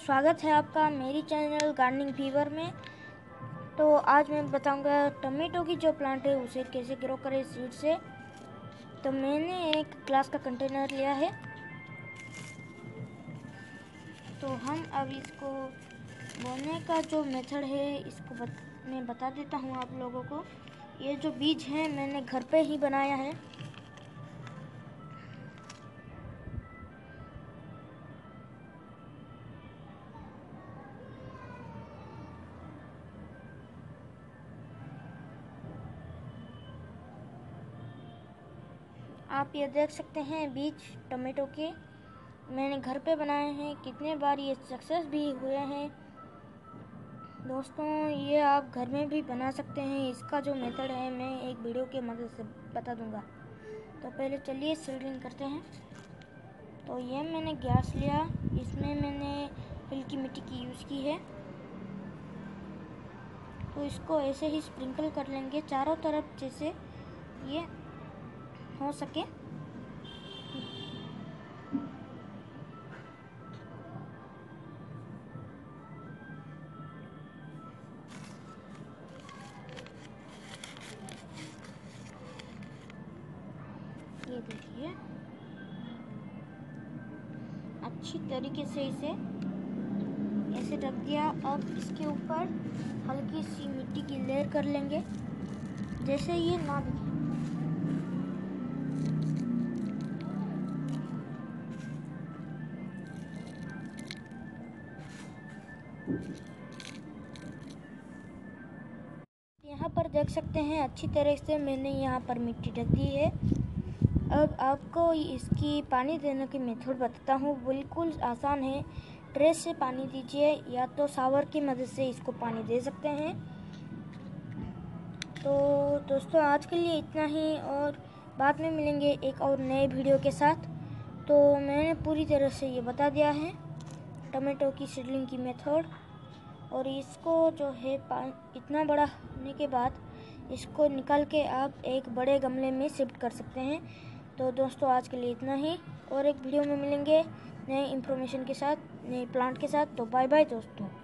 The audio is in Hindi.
स्वागत है आपका मेरी चैनल गार्डनिंग फीवर में। तो आज मैं बताऊंगा टमाटो की जो प्लांट है उसे कैसे ग्रो करें सीड से। तो मैंने एक ग्लास का कंटेनर लिया है। तो हम अब इसको बोने का जो मेथड है इसको मैं बता देता हूँ आप लोगों को। ये जो बीज है मैंने घर पे ही बनाया है। आप ये देख सकते हैं बीज टमाटो के मैंने घर पे बनाए हैं। कितने बार ये सक्सेस भी हुए हैं दोस्तों। ये आप घर में भी बना सकते हैं। इसका जो मेथड है मैं एक वीडियो के मदद से बता दूंगा। तो पहले चलिए सीडलिंग करते हैं। तो ये मैंने गैस लिया, इसमें मैंने हल्की मिट्टी की यूज़ की है। तो इसको ऐसे ही स्प्रिंकल कर लेंगे चारों तरफ जैसे ये हो सके। ये देखिए अच्छी तरीके से इसे ऐसे ढक दिया। अब इसके ऊपर हल्की सी मिट्टी की लेयर कर लेंगे जैसे ये ना दिखे। यहाँ पर देख सकते हैं अच्छी तरह से मैंने यहाँ पर मिट्टी ढक दी है। अब आपको इसकी पानी देने की मेथड बताता हूँ। बिल्कुल आसान है। ट्रे से पानी दीजिए या तो शावर की मदद से इसको पानी दे सकते हैं। तो दोस्तों आज के लिए इतना ही और बाद में मिलेंगे एक और नए वीडियो के साथ। तो मैंने पूरी तरह से ये बता दिया है टमाटो की सीडलिंग की मेथड। और इसको जो है इतना बड़ा होने के बाद इसको निकाल के आप एक बड़े गमले में शिफ्ट कर सकते हैं। तो दोस्तों आज के लिए इतना ही और एक वीडियो में मिलेंगे नए इंफॉर्मेशन के साथ, नए प्लांट के साथ। तो बाय बाय दोस्तों।